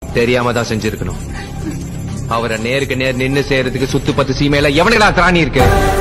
தெரியாம தான் செஞ்சிருக்கணும். அவரை நேருக்கு நேர் நின்னு செய்யறதுக்கு சுத்து பத்து சீமையில எவனுக்குடா திராணி இருக்கு?